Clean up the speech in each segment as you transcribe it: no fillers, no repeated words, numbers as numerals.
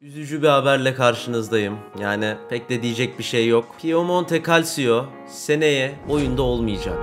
Üzücü bir haberle karşınızdayım. Yani pek de diyecek bir şey yok. Piemonte Calcio seneye oyunda olmayacak.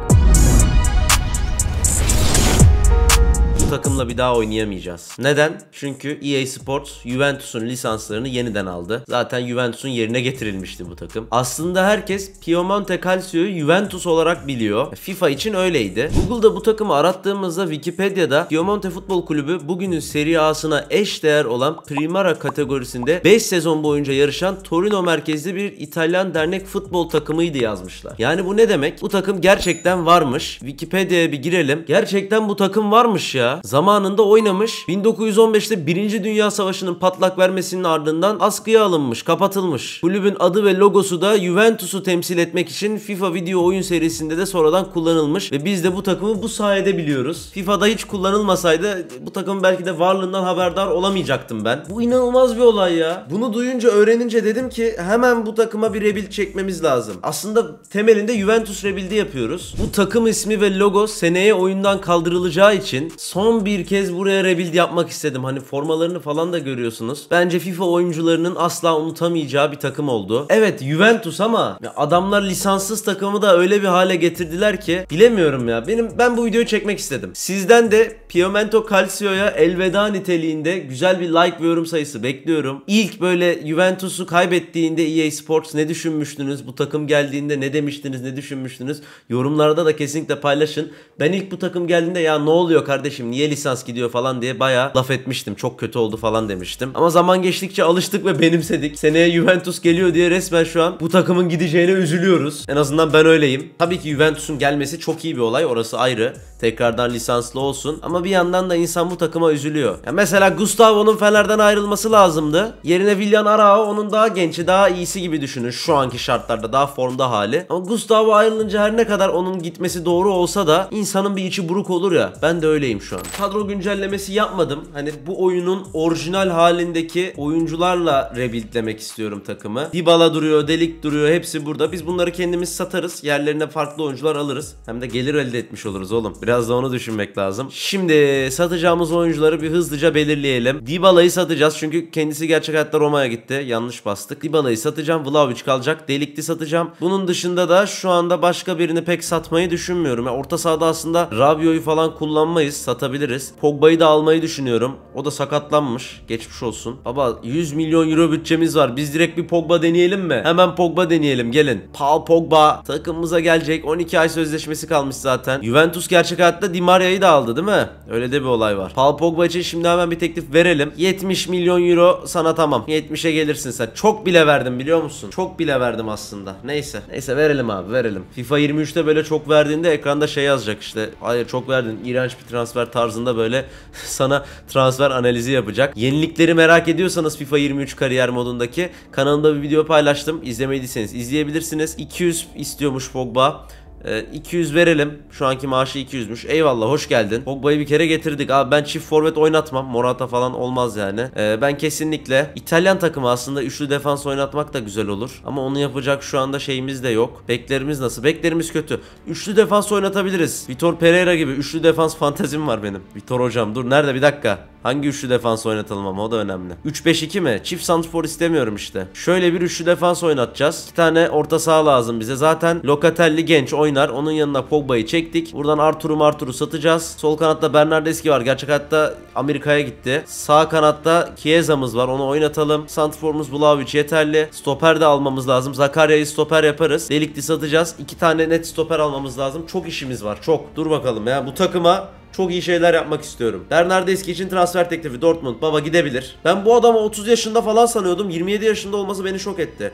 Bu takımla bir daha oynayamayacağız. Neden? Çünkü EA Sports Juventus'un lisanslarını yeniden aldı. Zaten Juventus'un yerine getirilmişti bu takım. Aslında herkes Piemonte Calcio'yu Juventus olarak biliyor. FIFA için öyleydi. Google'da bu takımı arattığımızda Wikipedia'da Piemonte Futbol Kulübü bugünün Serie A'sına eş değer olan Primara kategorisinde 5 sezon boyunca yarışan Torino merkezli bir İtalyan dernek futbol takımıydı yazmışlar. Yani bu ne demek? Bu takım gerçekten varmış. Wikipedia'ya bir girelim. Gerçekten bu takım varmış ya. Zamanında oynamış. 1915'te 1. Dünya Savaşı'nın patlak vermesinin ardından askıya alınmış, kapatılmış. Kulübün adı ve logosu da Juventus'u temsil etmek için FIFA video oyun serisinde de sonradan kullanılmış ve biz de bu takımı bu sayede biliyoruz. FIFA'da hiç kullanılmasaydı bu takımın belki de varlığından haberdar olamayacaktım ben. Bu inanılmaz bir olay ya. Bunu duyunca, öğrenince dedim ki hemen bu takıma bir rebuild çekmemiz lazım. Aslında temelinde Juventus rebuild'i yapıyoruz. Bu takım ismi ve logo seneye oyundan kaldırılacağı için son bir kez buraya rebuild yapmak istedim. Hani formalarını falan da görüyorsunuz. Bence FIFA oyuncularının asla unutamayacağı bir takım oldu. Evet Juventus ama adamlar lisanssız takımı da öyle bir hale getirdiler ki bilemiyorum ya. Ben bu videoyu çekmek istedim. Sizden de Piemonte Calcio'ya elveda niteliğinde güzel bir like ve yorum sayısı bekliyorum. İlk böyle Juventus'u kaybettiğinde EA Sports ne düşünmüştünüz? Bu takım geldiğinde ne demiştiniz? Ne düşünmüştünüz? Yorumlarda da kesinlikle paylaşın. Ben ilk bu takım geldiğinde ya ne oluyor kardeşim? Niye lisans gidiyor falan diye bayağı laf etmiştim. Çok kötü oldu falan demiştim. Ama zaman geçtikçe alıştık ve benimsedik. Seneye Juventus geliyor diye resmen şu an bu takımın gideceğine üzülüyoruz. En azından ben öyleyim. Tabii ki Juventus'un gelmesi çok iyi bir olay. Orası ayrı. Tekrardan lisanslı olsun. Ama bir yandan da insan bu takıma üzülüyor. Ya mesela Gustavo'nun Fener'den ayrılması lazımdı. Yerine Willian Arao onun daha gençi, daha iyisi gibi düşünün. Şu anki şartlarda daha formda hali. Ama Gustavo ayrılınca her ne kadar onun gitmesi doğru olsa da insanın bir içi buruk olur ya. Ben de öyleyim şu an. Kadro güncellemesi yapmadım. Hani bu oyunun orijinal halindeki oyuncularla rebuildlemek istiyorum takımı. Dybala duruyor, Delik duruyor. Hepsi burada. Biz bunları kendimiz satarız. Yerlerine farklı oyuncular alırız. Hem de gelir elde etmiş oluruz oğlum. Biraz da onu düşünmek lazım. Şimdi satacağımız oyuncuları bir hızlıca belirleyelim. Dybala'yı satacağız çünkü kendisi gerçek hayatta Roma'ya gitti. Yanlış bastık. Dybala'yı satacağım. Vlahovic kalacak. Delikli satacağım. Bunun dışında da şu anda başka birini pek satmayı düşünmüyorum. Yani orta sahada aslında Rabiot'u falan kullanmayız. Satabiliriz. Pogba'yı da almayı düşünüyorum. O da sakatlanmış. Geçmiş olsun. Baba 100 milyon euro bütçemiz var. Biz direkt bir Pogba deneyelim mi? Hemen Pogba deneyelim. Gelin. Paul Pogba takımımıza gelecek. 12 ay sözleşmesi kalmış zaten. Juventus gerçek hayatta Di Maria'yı da aldı değil mi? Öyle de bir olay var. Paul Pogba için şimdi hemen bir teklif verelim. 70 milyon euro sana tamam. 70'e gelirsin sen. Çok bile verdim biliyor musun? Çok bile verdim aslında. Neyse. Neyse verelim abi verelim. FIFA 23'te böyle çok verdiğinde ekranda şey yazacak işte. Hayır çok verdin. İğrenç bir transfer tarzında böyle sana transfer analizi yapacak. Yenilikleri merak ediyorsanız FIFA 23 kariyer modundaki kanalımda bir video paylaştım. İzlemediyseniz izleyebilirsiniz. 200 istiyormuş Pogba. 200 verelim. Şu anki maaşı 200'müş. Eyvallah hoş geldin. Pogba'yı bir kere getirdik. Abi ben çift forvet oynatmam. Morata falan olmaz yani. Ben kesinlikle İtalyan takımı aslında üçlü defans oynatmak da güzel olur. Ama onu yapacak şu anda şeyimiz de yok. Beklerimiz nasıl? Beklerimiz kötü. Üçlü defans oynatabiliriz. Vitor Pereira gibi üçlü defans fantezim var benim. Vitor hocam dur nerede bir dakika. Hangi üçlü defans oynatalım ama o da önemli. 3-5-2 mi? Çift santrfor istemiyorum işte. Şöyle bir üçlü defans oynatacağız. 2 tane orta saha lazım bize. Zaten Locatelli genç oynar. Onun yanına Pogba'yı çektik. Buradan Artur'u satacağız. Sol kanatta Bernardeschi var. Gerçek hayatta Amerika'ya gitti. Sağ kanatta Chiesa'mız var. Onu oynatalım. Santrforumuz Vlahovic yeterli. Stoper de almamız lazım. Zakaria'yı stoper yaparız. Delikli satacağız. 2 tane net stoper almamız lazım. Çok işimiz var. Çok. Dur bakalım ya. Bu takıma çok iyi şeyler yapmak istiyorum. Bernardeschi için transfer teklifi Dortmund baba gidebilir. Ben bu adamı 30 yaşında falan sanıyordum. 27 yaşında olması beni şok etti.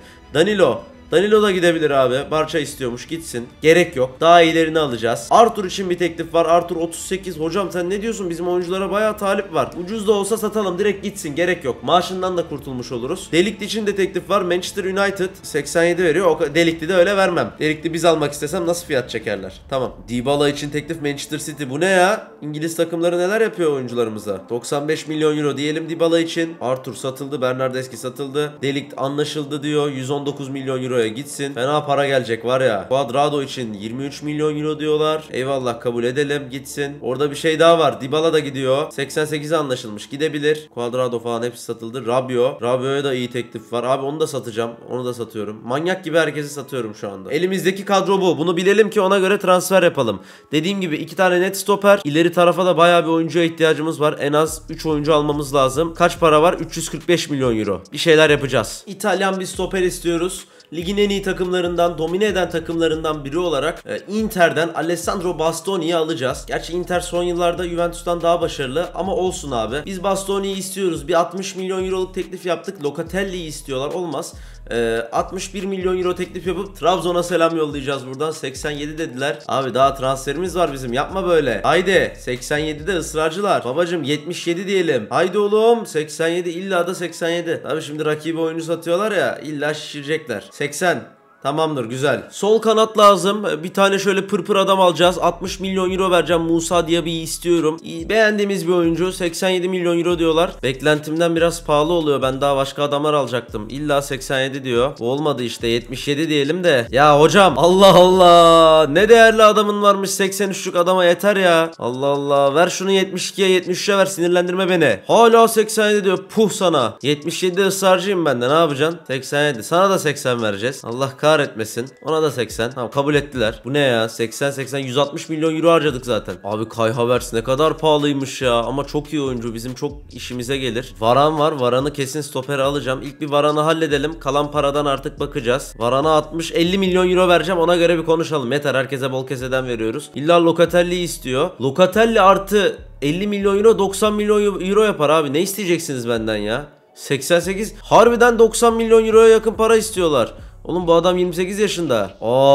Danilo da gidebilir abi. Barça istiyormuş gitsin. Gerek yok. Daha iyilerini alacağız. Arthur için bir teklif var. Arthur 38. Hocam sen ne diyorsun? Bizim oyunculara bayağı talip var. Ucuz da olsa satalım. Direkt gitsin. Gerek yok. Maaşından da kurtulmuş oluruz. Delikli için de teklif var. Manchester United 87 veriyor. Delikli de öyle vermem. Delikli biz almak istesem nasıl fiyat çekerler? Tamam. Dybala için teklif Manchester City. Bu ne ya? İngiliz takımları neler yapıyor oyuncularımıza? 95 milyon euro diyelim Dybala için. Arthur satıldı. Bernardeschi satıldı. Delikt anlaşıldı diyor. 119 milyon euro euroya gitsin. Fena para gelecek var ya. Cuadrado için 23 milyon euro diyorlar. Eyvallah, kabul edelim, gitsin. Orada bir şey daha var. Dybala da gidiyor. 88'e anlaşılmış. Gidebilir. Cuadrado falan hepsi satıldı. Rabiot'a da iyi teklif var. Abi onu da satacağım. Onu da satıyorum. Manyak gibi herkesi satıyorum şu anda. Elimizdeki kadro bu. Bunu bilelim ki ona göre transfer yapalım. Dediğim gibi 2 tane net stoper. İleri tarafa da bayağı bir oyuncuya ihtiyacımız var. En az 3 oyuncu almamız lazım. Kaç para var? 345 milyon euro. Bir şeyler yapacağız. İtalyan bir stoper istiyoruz. Ligin en iyi takımlarından, domine eden takımlarından biri olarak Inter'den Alessandro Bastoni'yi alacağız. Gerçi Inter son yıllarda Juventus'tan daha başarılı ama olsun abi. Biz Bastoni'yi istiyoruz. Bir 60 milyon euroluk teklif yaptık. Locatelli'yi istiyorlar. Olmaz. 61 milyon euro teklif yapıp Trabzon'a selam yollayacağız buradan. 87 dediler. Abi daha transferimiz var bizim. Yapma böyle. Haydi 87'de ısrarcılar. Babacım 77 diyelim. Haydi oğlum 87, illa da 87. Tabii şimdi rakibi oyuncu satıyorlar ya, illa şişirecekler. 80. Tamamdır, güzel. Sol kanat lazım. Bir tane şöyle pırpır adam alacağız. 60 milyon euro vereceğim. Musa Diaby'yi istiyorum. Beğendiğimiz bir oyuncu. 87 milyon euro diyorlar. Beklentimden biraz pahalı oluyor. Ben daha başka adamlar alacaktım. İlla 87 diyor. Bu olmadı işte. 77 diyelim de. Ya hocam, Allah Allah. Ne değerli adamın varmış. 83'lük adama yeter ya. Allah Allah. Ver şunu 72'ye 73'e ver. Sinirlendirme beni. Hala 87 diyor. Puh sana. 77'de ısrarcıyım ben de. Ne yapacaksın? 87. Sana da 80 vereceğiz. Allah kahretmesin. Ona da 80. Tamam, kabul ettiler. Bu ne ya? 80 160 milyon euro harcadık zaten. Abi Kai Havertz ne kadar pahalıymış ya. Ama çok iyi oyuncu. Bizim çok işimize gelir. Varane var. Varane'ı kesin stopere alacağım. İlk bir Varane'ı halledelim. Kalan paradan artık bakacağız. Varane'a 50 milyon euro vereceğim. Ona göre bir konuşalım. Yeter, herkese bol keseden veriyoruz. İlla Locatelli'yi istiyor. Locatelli artı 50 milyon euro 90 milyon euro yapar abi. Ne isteyeceksiniz benden ya? 88. Harbiden 90 milyon euroya yakın para istiyorlar. Oğlum bu adam 28 yaşında.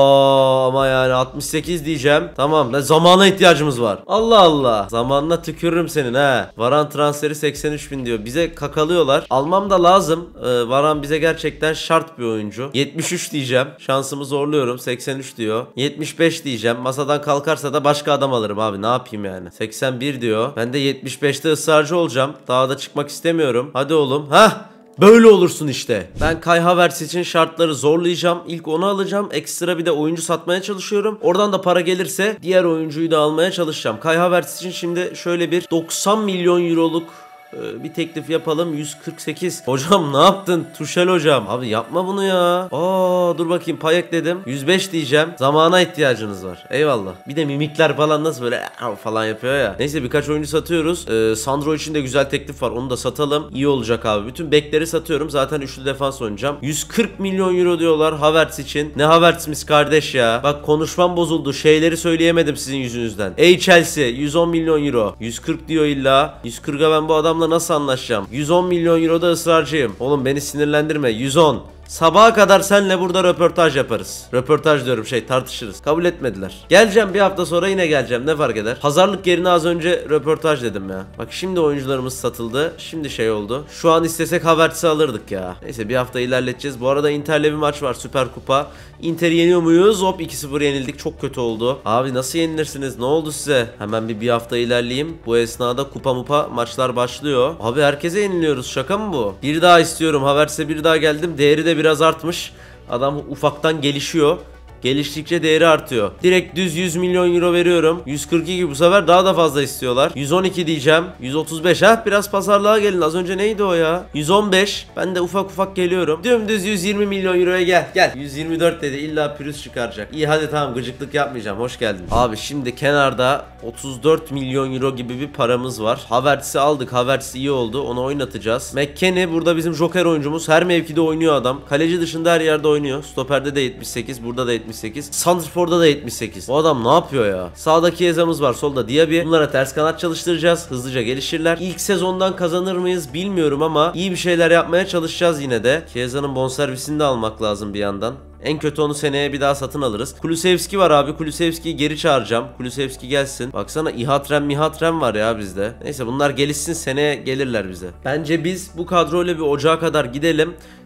Ama yani 68 diyeceğim. Tamam, zamana ihtiyacımız var. Allah Allah. Zamanına tükürürüm senin ha. Varane transferi 83 bin diyor. Bize kakalıyorlar. Almam da lazım. Varane bize gerçekten şart bir oyuncu. 73 diyeceğim. Şansımı zorluyorum. 83 diyor. 75 diyeceğim. Masadan kalkarsa da başka adam alırım abi. Ne yapayım yani. 81 diyor. Ben de 75'te ısrarcı olacağım. Daha da çıkmak istemiyorum. Hadi oğlum. Hah. Böyle olursun işte. Ben Kai Havertz için şartları zorlayacağım. İlk onu alacağım. Ekstra bir de oyuncu satmaya çalışıyorum. Oradan da para gelirse diğer oyuncuyu da almaya çalışacağım. Kai Havertz için şimdi şöyle bir 90 milyon euroluk bir teklif yapalım. 148. Hocam ne yaptın? Tuchel hocam. Abi yapma bunu ya. Dur bakayım, pay ekledim. 105 diyeceğim. Zamana ihtiyacınız var. Eyvallah. Bir de mimikler falan nasıl böyle falan yapıyor ya. Neyse, birkaç oyuncu satıyoruz. Sandro için de güzel teklif var. Onu da satalım. İyi olacak abi. Bütün bekleri satıyorum. Zaten üçlü defans oynayacağım. 140 milyon euro diyorlar Havertz için. Ne Havertz'imiz kardeş ya. Bak konuşmam bozuldu. Şeyleri söyleyemedim sizin yüzünüzden. Ey Chelsea, 110 milyon euro. 140 diyor illa. 140'a ben bu adamla nasıl anlaşacağım? 110 milyon euro da ısrarcıyım. Oğlum beni sinirlendirme. 110. Sabaha kadar senle burada röportaj yaparız. Röportaj diyorum, tartışırız. Kabul etmediler. Geleceğim bir hafta sonra, yine geleceğim. Ne fark eder? Pazarlık yerine az önce röportaj dedim ya. Bak şimdi oyuncularımız satıldı. Şimdi oldu. Şu an istesek Havertz'i alırdık ya. Neyse, bir hafta ilerleteceğiz. Bu arada Inter'le bir maç var. Süper Kupa. Inter'i yeniyor muyuz? Hop, 2-0 yenildik. Çok kötü oldu. Abi nasıl yenilirsiniz? Ne oldu size? Hemen bir hafta ilerleyeyim. Bu esnada kupa mupa maçlar başlıyor. Abi herkese yeniliyoruz. Şaka mı bu? Bir daha istiyorum. Havertz'e bir daha geldim. Değeri de biraz artmış. Adam ufaktan gelişiyor. Geliştikçe değeri artıyor. Direkt düz 100 milyon euro veriyorum. 142, bu sefer daha da fazla istiyorlar. 112 diyeceğim. 135. Biraz pazarlığa gelin. Az önce neydi o ya? 115. Ben de ufak ufak geliyorum. Dümdüz 120 milyon euroya gel. Gel. 124 dedi. İlla pürüz çıkaracak. İyi hadi tamam, gıcıklık yapmayacağım. Hoş geldin. Abi şimdi kenarda 34 milyon euro gibi bir paramız var. Havertz'i aldık. Havertz iyi oldu. Onu oynatacağız. McKennie burada bizim joker oyuncumuz. Her mevkide oynuyor adam. Kaleci dışında her yerde oynuyor. Stoperde de 78. Burada da 78. Santrfor'da da 78. Bu adam ne yapıyor ya? Sağdaki Eza'mız var. Solda Diaby. Bunlara ters kanat çalıştıracağız. Hızlıca gelişirler. İlk sezondan kazanır mıyız bilmiyorum ama iyi bir şeyler yapmaya çalışacağız yine de. Chiesa'nın bonservisini de almak lazım bir yandan. En kötü onu seneye bir daha satın alırız. Kulusevski var abi. Kulusevski'yi geri çağıracağım. Kulusevski gelsin. Baksana İhatrem var ya bizde. Neyse bunlar gelişsin, seneye gelirler bize. Bence biz bu kadroyla bir ocağa kadar gidelim.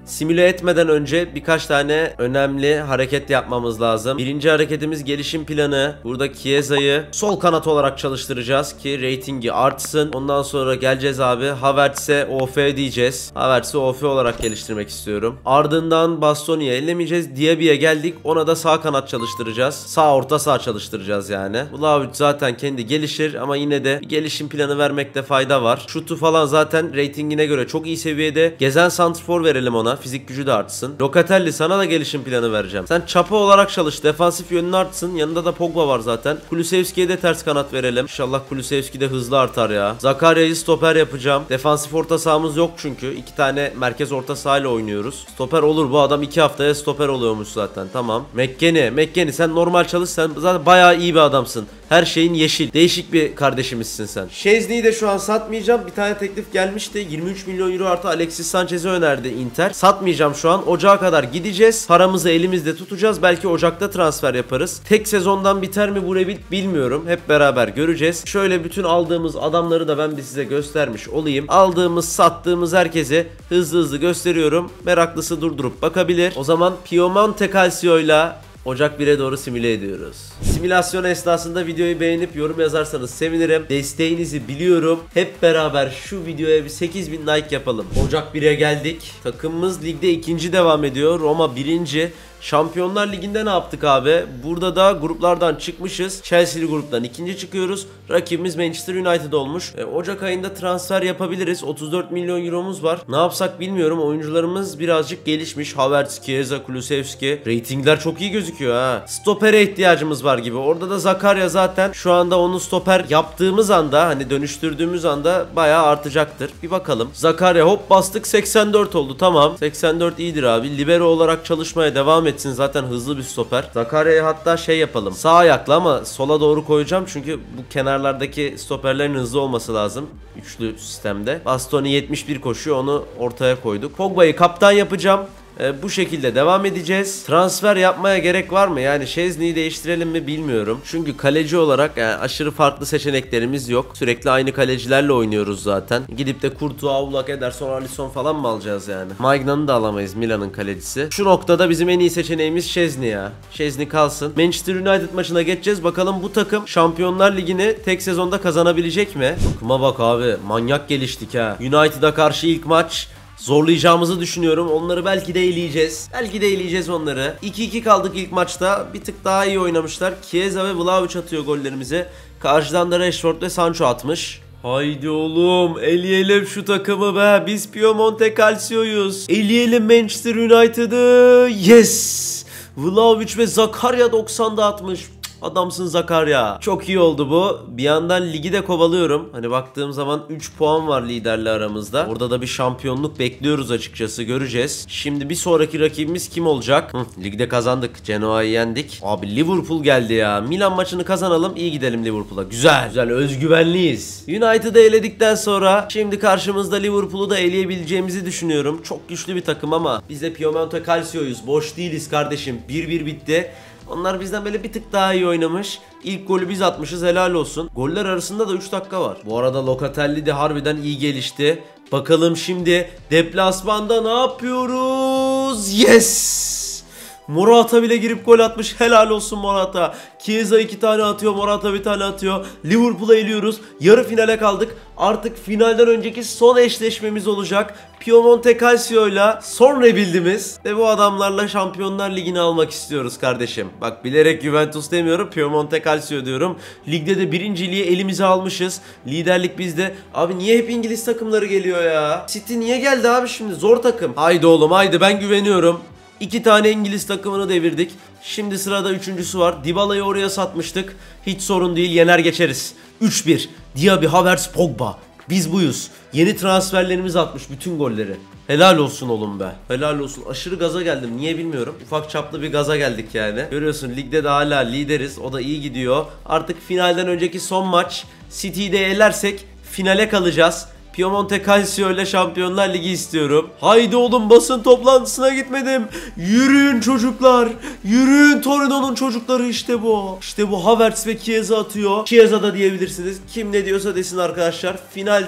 simüle etmeden önce birkaç tane önemli hareket yapmamız lazım. Birinci hareketimiz gelişim planı. Burada Chiesa'yı sol kanat olarak çalıştıracağız ki reytingi artsın. Ondan sonra geleceğiz abi. Havertz'e OF diyeceğiz. Havertz'i OF olarak geliştirmek istiyorum. Ardından Bastoni'yi ellemeyeceğiz. Diaby'e geldik. Ona da sağ kanat çalıştıracağız. Sağ orta sağ çalıştıracağız yani. Vlahovic zaten kendi gelişir ama yine de bir gelişim planı vermekte fayda var. Şutu falan zaten reytingine göre çok iyi seviyede. Gezen santrfor verelim ona. Fizik gücü de artsın. Locatelli, sana da gelişim planı vereceğim. Sen çapa olarak çalış. Defansif yönünü artsın. Yanında da Pogba var zaten. Kulusevski'ye de ters kanat verelim. İnşallah Kulusevski de hızlı artar ya. Zakarya'yı stoper yapacağım. Defansif orta sahamız yok çünkü. 2 tane merkez orta sahayla oynuyoruz. Stoper olur, bu adam 2 haftaya stoper oluyormuş zaten. Tamam. McKennie sen normal çalış. Sen zaten bayağı iyi bir adamsın. Her şeyin yeşil. Değişik bir kardeşimizsin sen. Szczesny'yi de şu an satmayacağım. Bir tane teklif gelmişti. 23 milyon euro artı Alexis Sanchez'i önerdi Inter. Satmayacağım şu an. Ocağa kadar gideceğiz. Paramızı elimizde tutacağız. Belki Ocak'ta transfer yaparız. Tek sezondan biter mi bu Revit bilmiyorum. Hep beraber göreceğiz. Şöyle bütün aldığımız adamları da ben bir size göstermiş olayım. Aldığımız, sattığımız herkese hızlı gösteriyorum. Meraklısı durdurup bakabilir. O zaman Piemonte Calcio'yla Ocak 1'e doğru simüle ediyoruz. Simülasyon esnasında videoyu beğenip yorum yazarsanız sevinirim. Desteğinizi biliyorum. Hep beraber şu videoya bir 8000 like yapalım. Ocak 1'e geldik. Takımımız ligde 2. devam ediyor. Roma 1. Şampiyonlar Ligi'nde ne yaptık abi? Burada da gruplardan çıkmışız. Chelsea'li gruptan 2. çıkıyoruz. Rakibimiz Manchester United olmuş. Ocak ayında transfer yapabiliriz. 34 milyon euromuz var. Ne yapsak bilmiyorum. Oyuncularımız birazcık gelişmiş. Havertz, Chiesa, Kulusevski. Ratingler çok iyi gözüküyor ha. Stopere ihtiyacımız var gibi. Orada da Zakaria zaten şu anda onu stoper yaptığımız anda, hani dönüştürdüğümüz anda bayağı artacaktır. Bir bakalım. Zakaria hop bastık, 84 oldu. Tamam. 84 iyidir abi. Libero olarak çalışmaya devam etsin. Zaten hızlı bir stoper. Zakaria'yı hatta şey yapalım. Sağ ayaklı ama sola doğru koyacağım. Çünkü bu kenarlardaki stoperlerin hızlı olması lazım. Üçlü sistemde. Bastoni 71 koşuyor. Onu ortaya koyduk. Pogba'yı kaptan yapacağım. Bu şekilde devam edeceğiz. Transfer yapmaya gerek var mı? Yani Szczesny'yi değiştirelim mi bilmiyorum. Çünkü kaleci olarak yani aşırı farklı seçeneklerimiz yok. Sürekli aynı kalecilerle oynuyoruz zaten. Gidip de Courtois, Oblak, Ederson, Alisson falan mı alacağız yani? Maignan da alamayız, Milan'ın kalecisi. Şu noktada bizim en iyi seçeneğimiz Szczesny ya. Szczesny kalsın. Manchester United maçına geçeceğiz. Bakalım bu takım Şampiyonlar Ligi'ni tek sezonda kazanabilecek mi? Takıma bak abi. Manyak geliştik ha. United'a karşı ilk maç. Zorlayacağımızı düşünüyorum. Onları belki de eleyeceğiz. Belki de eleyeceğiz onları. 2-2 kaldık ilk maçta. Bir tık daha iyi oynamışlar. Chiesa ve Vlahovic atıyor gollerimizi. Karşıdan da Rashford ve Sancho atmış. Haydi oğlum, eleyelim şu takımı be. Biz Piemonte Calcio'yuz. Eleyelim Manchester United'ı. Yes. Vlahovic ve Zakaria 90'da atmış. Adamsın Zakaria. Çok iyi oldu bu. Bir yandan ligi de kovalıyorum. Hani baktığım zaman 3 puan var liderle aramızda. Orada da bir şampiyonluk bekliyoruz açıkçası. Göreceğiz. Şimdi bir sonraki rakibimiz kim olacak? Ligde kazandık. Genoa'yı yendik. Abi Liverpool geldi ya. Milan maçını kazanalım. İyi gidelim Liverpool'a. Güzel. Güzel. Özgüvenliyiz. United'ı eledikten sonra şimdi karşımızda Liverpool'u da eleyebileceğimizi düşünüyorum. Çok güçlü bir takım ama biz de Piemonte Calcio'yuz. Boş değiliz kardeşim. 1-1 bitti. Onlar bizden böyle bir tık daha iyi oynamış. İlk golü biz atmışız, helal olsun. Goller arasında da 3 dakika var. Bu arada Locatelli de harbiden iyi gelişti. Bakalım şimdi deplasmanda ne yapıyoruz? Yes! Morata bile girip gol atmış. Helal olsun Morata. Chiesa 2 tane atıyor. Morata bir tane atıyor. Liverpool'a eliyoruz. Yarı finale kaldık. Artık finalden önceki son eşleşmemiz olacak. Piemonte Calcio'yla son rebuild'imiz. Ve bu adamlarla Şampiyonlar Ligi'ni almak istiyoruz kardeşim. Bak bilerek Juventus demiyorum. Piemonte Calcio diyorum. Ligde de birinciliği elimize almışız. Liderlik bizde. Abi niye hep İngiliz takımları geliyor ya? City niye geldi abi şimdi? Zor takım. Haydi oğlum haydi, ben güveniyorum. 2 tane İngiliz takımını devirdik. Şimdi sırada 3.'sü var. Dybala'yı oraya satmıştık. Hiç sorun değil, yener geçeriz. 3-1. Diaby, Havertz, Pogba. Biz buyuz. Yeni transferlerimiz atmış bütün golleri. Helal olsun oğlum be. Helal olsun. Aşırı gaza geldim. Niye bilmiyorum. Ufak çaplı bir gaza geldik yani. Görüyorsun ligde de hala lideriz. O da iyi gidiyor. Artık finalden önceki son maç. City'yi de elersek finale kalacağız. Piemonte Calcio ile Şampiyonlar Ligi istiyorum. Haydi oğlum, basın toplantısına gitmedim. Yürüyün çocuklar. Yürüyün, Torino'nun çocukları, işte bu. İşte bu. Havertz ve Chiesa atıyor. Chiesa da diyebilirsiniz. Kim ne diyorsa desin arkadaşlar. Finalde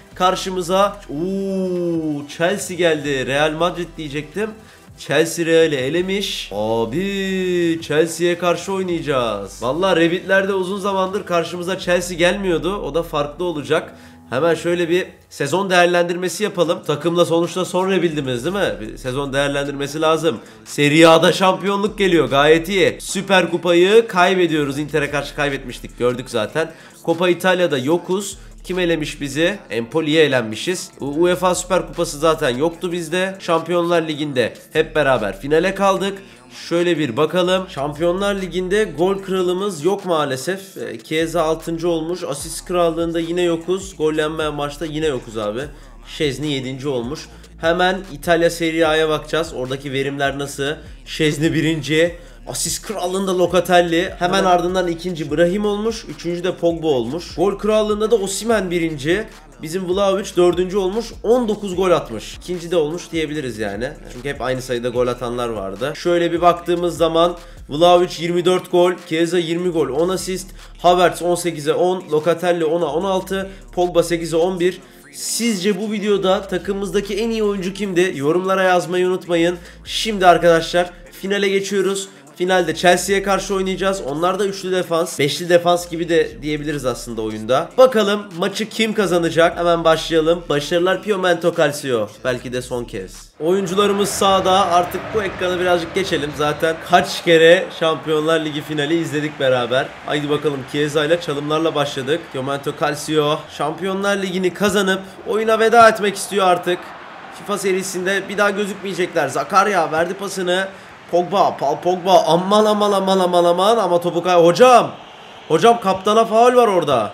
karşımıza Chelsea geldi. Real Madrid diyecektim. Chelsea Real'i elemiş. Abi Chelsea'ye karşı oynayacağız. Vallahi Revit'lerde uzun zamandır karşımıza Chelsea gelmiyordu. O da farklı olacak. Hemen şöyle bir sezon değerlendirmesi yapalım. Takımla sonuçta son rebildiniz değil mi? Bir sezon değerlendirmesi lazım. Serie A'da şampiyonluk geliyor, gayet iyi. Süper Kupayı kaybediyoruz. Inter'e karşı kaybetmiştik, gördük zaten. Coppa Italia'da yokuz. Kim elemiş bizi? Empoli'ye elenmişiz. UEFA Süper Kupası zaten yoktu bizde. Şampiyonlar Ligi'nde hep beraber finale kaldık. Şöyle bir bakalım. Şampiyonlar Ligi'nde gol kralımız yok maalesef. Chiesa 6. olmuş. Asist krallığında yine yokuz. Gol yenmeyen maçta yine yokuz abi. Szczesny 7. olmuş. Hemen İtalya Serie A'ya bakacağız. Oradaki verimler nasıl? Szczesny 1. Asist krallığında Locatelli. Hemen ardından 2. Brahim olmuş. 3. de Pogba olmuş. Gol krallığında da Osimhen 1. Bizim Vlahovic 4. olmuş. 19 gol atmış. 2. de olmuş diyebiliriz yani. Çünkü hep aynı sayıda gol atanlar vardı. Şöyle bir baktığımız zaman Vlahovic 24 gol, Chiesa 20 gol, 10 asist, Havertz 18'e 10, Locatelli 10'a 16, Pogba 8'e 11. Sizce bu videoda takımımızdaki en iyi oyuncu kimdi? Yorumlara yazmayı unutmayın. Şimdi arkadaşlar finale geçiyoruz. Finalde Chelsea'ye karşı oynayacağız. Onlar da üçlü defans, beşli defans gibi de diyebiliriz aslında oyunda. Bakalım maçı kim kazanacak? Hemen başlayalım. Başarılar Piemonte Calcio. Belki de son kez. Oyuncularımız sahada. Artık bu ekranı birazcık geçelim. Zaten kaç kere Şampiyonlar Ligi finali izledik beraber. Haydi bakalım, Chiesa ile çalımlarla başladık. Piemonte Calcio Şampiyonlar Ligi'ni kazanıp oyuna veda etmek istiyor artık. FIFA serisinde bir daha gözükmeyecekler. Zakaria verdi pasını. Pogba, Paul Pogba, aman aman aman aman aman, ama topu Hocam kaptana faul var orada.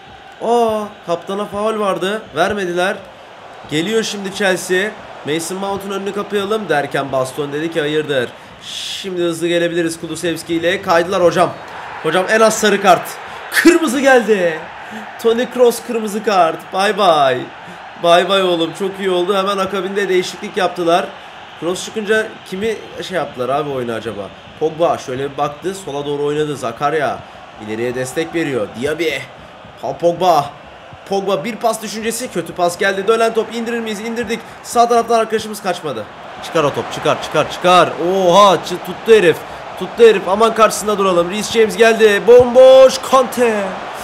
Kaptana faul vardı. Vermediler. Geliyor şimdi Chelsea. Mason Mount'un önünü kapayalım derken Baston dedi ki hayırdır. Şimdi hızlı gelebiliriz Kulusevski ile. Kaydılar hocam. Hocam en az sarı kart. Kırmızı geldi. Toni Kroos kırmızı kart. Bay bay. Bay bay oğlum, çok iyi oldu. Hemen akabinde değişiklik yaptılar. Kroos çıkınca kimi yaptılar abi oyunu acaba? Pogba şöyle bir baktı, sola doğru oynadı. Zakaria ileriye destek veriyor. Diaby, Paul Pogba. Pogba bir pas düşüncesi, kötü pas geldi. Dönen top, indirir miyiz? İndirdik. Sağ taraftan arkadaşımız kaçmadı. Çıkar o top, çıkar. Oha, tuttu herif. Aman karşısında duralım. Reece James geldi. Bomboş Kante.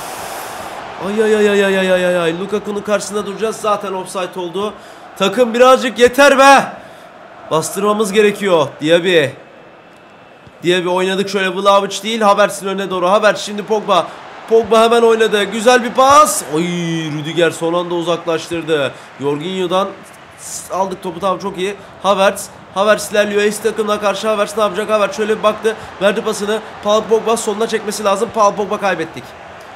Ay. Lukaku'nun karşısında duracağız. Zaten offside oldu. Takım birazcık yeter be. Bastırmamız gerekiyor. Diaby oynadık şöyle, Vlahovic değil, Havertz'in önüne doğru. Havertz şimdi Pogba hemen oynadı. Güzel bir pas. Oy, Rüdiger son anda uzaklaştırdı. Jorginho'dan aldık topu, tamam, çok iyi. Havertz ilerliyor. Ace takımına karşı Havertz ne yapacak? Havertz şöyle bir baktı. Verdi pasını. Paul Pogba soluna çekmesi lazım. Paul Pogba kaybettik.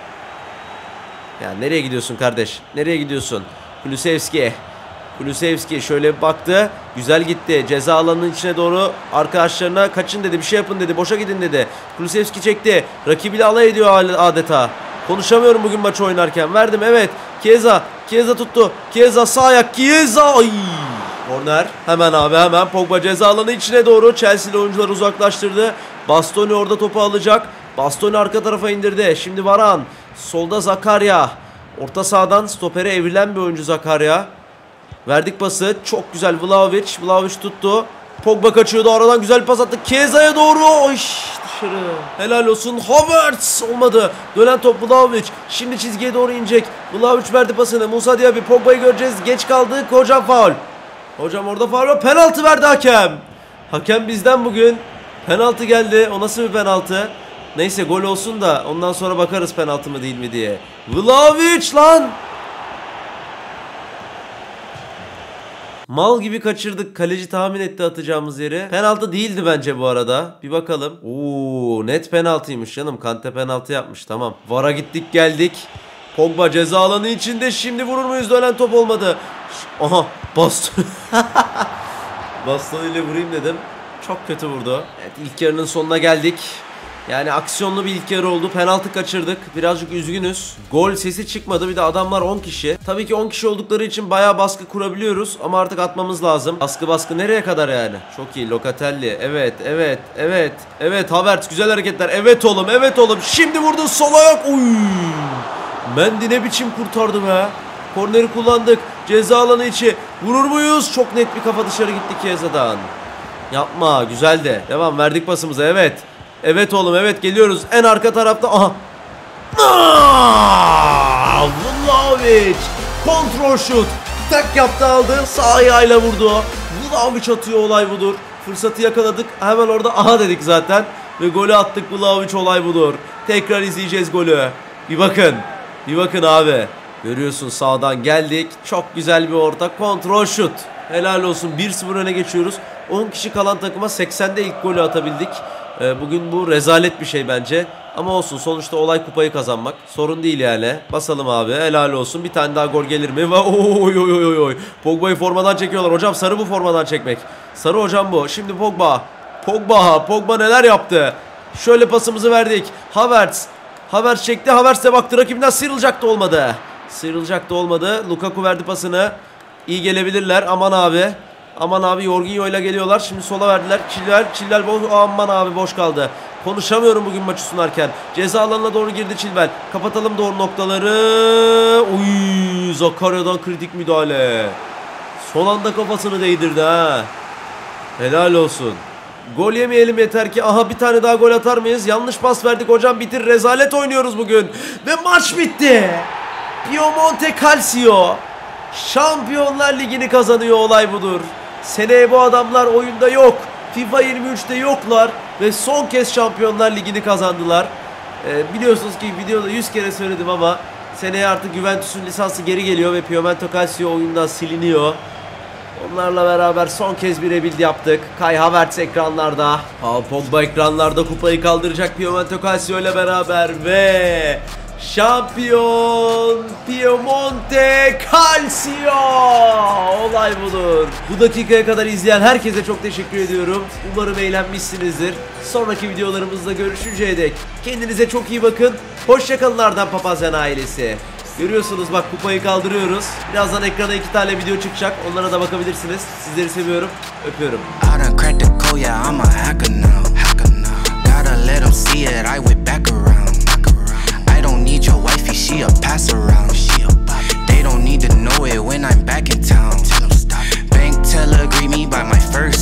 Ya nereye gidiyorsun kardeş? Nereye gidiyorsun? Kulusevski şöyle bir baktı. Güzel gitti. Ceza alanının içine doğru arkadaşlarına kaçın dedi. Bir şey yapın dedi. Boşa gidin dedi. Kulusevski çekti. Rakibiyle alay ediyor adeta. Konuşamıyorum bugün maçı oynarken. Verdim, evet. Chiesa tuttu. Chiesa sağ ayak. Chiesa. Ay. Korner. Hemen Pogba ceza alanı içine doğru. Chelsea'li oyuncular uzaklaştırdı. Bastoni orada topu alacak. Bastoni arka tarafa indirdi. Şimdi Varane. Solda Zakaria. Orta sahadan stopere evrilen bir oyuncu Zakaria. Verdik pası. Çok güzel Vlahovic tuttu. Pogba kaçıyordu. Aradan güzel bir pas attı. Chiesa'ya doğru. Oy, dışarı. Helal olsun. Havertz olmadı. Dönen top Vlahovic. Şimdi çizgiye doğru inecek. Vlahovic verdi pasını. Musa Diaby. Pogba'yı göreceğiz. Geç kaldık. Hocam faul. Hocam orada faul var. Penaltı verdi hakem. Hakem bizden bugün. Penaltı geldi. O nasıl bir penaltı? Neyse, gol olsun da ondan sonra bakarız penaltı mı değil mi diye. Vlahovic lan. Mal gibi kaçırdık. Kaleci tahmin etti atacağımız yeri. Penaltı değildi bence bu arada. Bir bakalım. Net penaltıymış canım. Kante penaltı yapmış, tamam. VAR'a gittik geldik. Pogba ceza alanı içinde. Şimdi vurur muyuz? Dönen top olmadı. Aha, baston. Baston ile vurayım dedim. Çok kötü vurdu. Evet, ilk yarının sonuna geldik. Yani aksiyonlu bir ilk yarı oldu. Penaltı kaçırdık. Birazcık üzgünüz. Gol sesi çıkmadı. Bir de adamlar 10 kişi. Tabii ki 10 kişi oldukları için bayağı baskı kurabiliyoruz. Ama artık atmamız lazım. Baskı nereye kadar yani? Çok iyi. Locatelli. Evet. Havertz güzel hareketler. Evet oğlum. Şimdi vurdu sol ayak. Mendy ne biçim kurtardı be. Korneri kullandık. Ceza alanı içi. Vurur muyuz? Çok net bir kafa dışarı gitti Chiesa'dan. Yapma. Güzel de. Devam. Verdik pasımıza. Evet. Evet oğlum. Evet. Geliyoruz. En arka tarafta. Aha. Vlahovic. Kontrol şut. Tak yaptı, aldı. Sağ ayağıyla vurdu. Vlahovic atıyor. Olay budur. Fırsatı yakaladık. Hemen orada aha dedik zaten. Ve golü attık. Vlahovic, olay budur. Tekrar izleyeceğiz golü. Bir bakın. Bir bakın abi. Görüyorsun, sağdan geldik. Çok güzel bir orta. Kontrol şut. Helal olsun. 1-0 öne geçiyoruz. 10 kişi kalan takıma 80'de ilk golü atabildik. Bugün bu rezalet bir şey bence. Ama olsun, sonuçta olay kupayı kazanmak. Sorun değil yani. Basalım abi. Helal olsun. Bir tane daha gol gelir mi? Oy oy oy oy. Pogba'yı formadan çekiyorlar. Hocam sarı bu formadan çekmek. Sarı hocam bu. Şimdi Pogba. Pogba neler yaptı? Şöyle pasımızı verdik. Havertz çekti. Havertz de baktı. Rakibinden sıyrılacak da olmadı. Lukaku verdi pasını. İyi gelebilirler. Aman abi. Aman abi, Jorginho ile geliyorlar. Şimdi sola verdiler. Chilwell aman abi, boş kaldı. Konuşamıyorum bugün maçı sunarken. Ceza alanına doğru girdi Chilwell. Kapatalım doğru noktaları. Uy, Zakarya'dan kritik müdahale. Son anda kafasını değdirdi ha. Helal olsun. Gol yemeyelim yeter ki. Aha, bir tane daha gol atar mıyız? Yanlış pas verdik hocam, bitir. Rezalet oynuyoruz bugün. Ve maç bitti. Piemonte Calcio Şampiyonlar Ligi'ni kazanıyor, olay budur. Seneye bu adamlar oyunda yok. FIFA 23'te yoklar. Ve son kez Şampiyonlar Ligi'ni kazandılar. Biliyorsunuz ki videoda 100 kere söyledim ama seneye artık Juventus'un lisansı geri geliyor ve Piemonte Calcio oyundan siliniyor. Onlarla beraber son kez bir rebuild yaptık. Kai Havertz ekranlarda. Pogba ekranlarda, kupayı kaldıracak Piemonte Calcio ile beraber ve şampiyon Piemonte Calcio. Olay budur. Bu dakikaya kadar izleyen herkese çok teşekkür ediyorum. Umarım eğlenmişsinizdir. Sonraki videolarımızda görüşünceye dek kendinize çok iyi bakın. Hoşçakalın Arden Papazyan ailesi. Görüyorsunuz bak, kupayı kaldırıyoruz. Birazdan ekrana 2 tane video çıkacak. Onlara da bakabilirsiniz. Sizleri seviyorum. Öpüyorum. She a pass around. They don't need to know it when I'm back in town. Bank teller greet me by my first